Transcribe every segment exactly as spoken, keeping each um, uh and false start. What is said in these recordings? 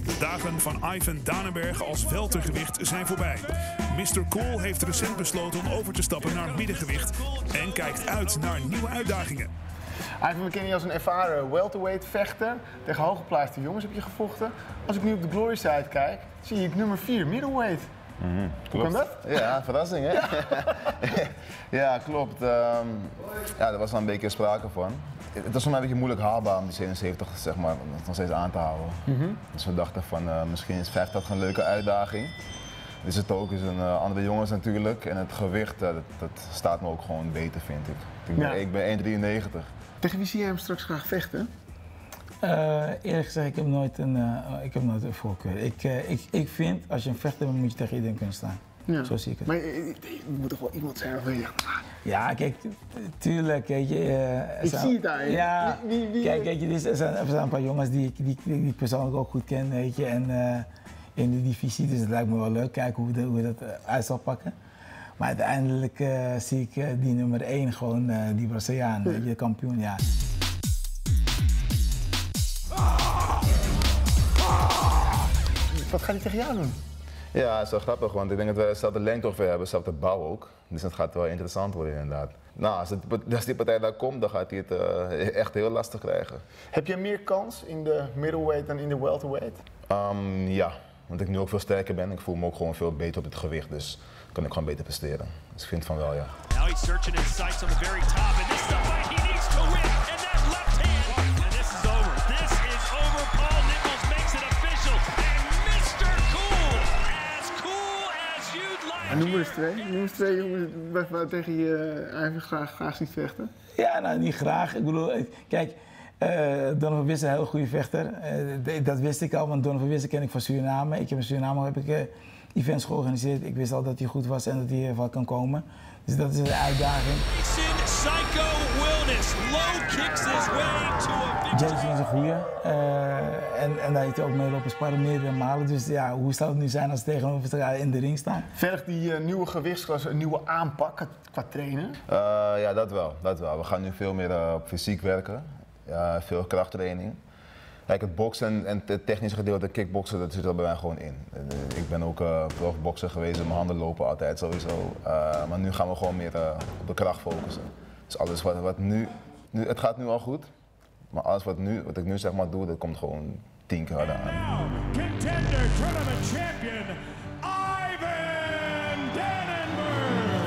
De dagen van Ivan Danenberg als weltergewicht zijn voorbij. mister Cool heeft recent besloten om over te stappen naar middengewicht en kijkt uit naar nieuwe uitdagingen. Ivan, we kennen je als een ervaren welterweight vechter. Tegen hooggeplaatste jongens heb je gevochten. Als ik nu op de Glory site kijk, zie ik nummer vier middleweight. Mm-hmm. Hoe kan dat? Ja, verrassing hè? Ja, ja klopt. Um, ja, daar was al een beetje sprake van. Het was voor mij een beetje moeilijk haalbaar om die zevenenzeventig zeg maar, nog steeds aan te houden. Mm-hmm. Dus we dachten van uh, misschien is vijftig een leuke uitdaging. Dus het ook is een uh, andere jongens natuurlijk. En het gewicht, uh, dat, dat staat me ook gewoon beter vind ik. Ik ben, ja. ik ben één drieënnegentig. Tegen wie zie jij hem straks graag vechten? Uh, eerlijk gezegd, ik heb nooit een, uh, ik heb nooit een voorkeur. Ik, uh, ik, ik vind, als je een vechter bent, moet je tegen iedereen kunnen staan. Ja. Zo zie ik het. Maar er moet toch wel iemand zijn waarvan je... Ja, kijk, tuurlijk, weet je... Uh, ik zijn, zie het daar. Ja, wie, wie, wie, kijk, weet je, er zijn, er zijn een paar jongens die ik, die, die ik persoonlijk ook goed ken, weet je, en uh, in de divisie, dus het lijkt me wel leuk, kijken hoe, de, hoe dat uh, uit zal pakken. Maar uiteindelijk uh, zie ik uh, die nummer één gewoon, uh, die Braziliaan, ja. de kampioen, ja. Wat gaat hij tegen jou doen? Ja, dat is wel grappig, want ik denk dat we dezelfde lengte ongeveer hebben, dezelfde bouw ook. Dus het gaat wel interessant worden inderdaad. Nou, als, het, als die partij daar komt, dan gaat hij het uh, echt heel lastig krijgen. Heb je meer kans in de middleweight dan in de welterweight? Um, ja, want ik nu ook veel sterker ben. Ik voel me ook gewoon veel beter op het gewicht, dus kan ik gewoon beter presteren. Dus ik vind van wel, ja. Now he's searching his sights on the very top, and this is the fight he needs to win, and that left hand, and this is over. This is over. Paul Nichols makes it official, and mister Cool, as cool as you'd like. En noem maar eens twee. Noem eens twee jongens waar tegen je eigenlijk graag, graag ziet vechten. Ja, nou niet graag. Ik bedoel, kijk, uh, Donovan Wisse is een heel goede vechter. Uh, dat wist ik al, want Donovan Wisse ken ik van Suriname. Ik heb in Suriname heb ik uh, events georganiseerd. Ik wist al dat hij goed was en dat hij ervan kan komen. Dus dat is een uitdaging. Psycho Wilnis low kicks his way to a victory. Jason is een goeie. Uh, en, en daar heeft hij ook mee lopen sparren meerdere malen. Dus ja, hoe zou het nu zijn als ze tegenover elkaar in de ring staan? Vergt die uh, nieuwe gewichtsklasse een nieuwe aanpak qua trainen? Uh, ja, dat wel, dat wel. We gaan nu veel meer uh, op fysiek werken. Ja, veel krachttraining. Kijk, het boksen en, en het technische gedeelte, kickboksen, dat zit er bij mij gewoon in. Ik ben ook uh, profbokser geweest, mijn handen lopen altijd sowieso. Uh, maar nu gaan we gewoon meer uh, op de kracht focussen. Dus alles wat, wat nu, nu, het gaat nu al goed, maar alles wat, nu, wat ik nu zeg maar doe, dat komt gewoon tien keer harder aan. Contender tournament champion, Ivan Danenberg.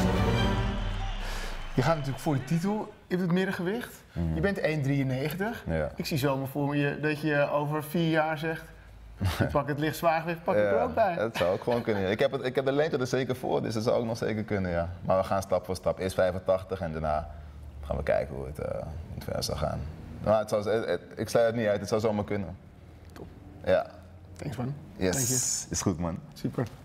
Je gaat natuurlijk voor de titel in het middengewicht. Mm-hmm. Je bent één drieënnegentig. Ja. Ik zie zomaar voor je dat je over vier jaar zegt, ik pak het licht zwaargewicht, pak ik ja, er ook bij. Dat zou ook gewoon kunnen. Ik heb, het, ik heb de lengte er zeker voor, dus dat zou ook nog zeker kunnen, ja. Maar we gaan stap voor stap. Eerst vijfentachtig en daarna gaan we kijken hoe het, uh, hoe het verder zal gaan. Maar het zou, het, het, ik sluit het niet uit, het zou zomaar kunnen. Top. Ja. Thanks man. Yes, is goed man. Super.